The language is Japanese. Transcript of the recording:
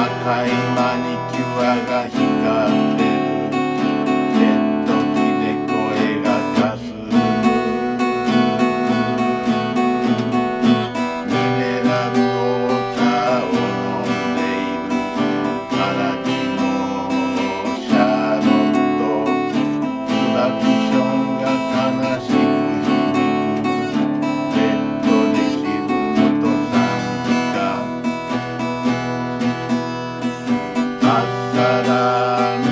赤いマニキュアが光ってる。ジェット機で声がかする。ミネラルウォーターを飲んでいる。荒木のシャーロット。クラクションが悲しく響く。ベッドで沈むと賛美歌。朝ラーメン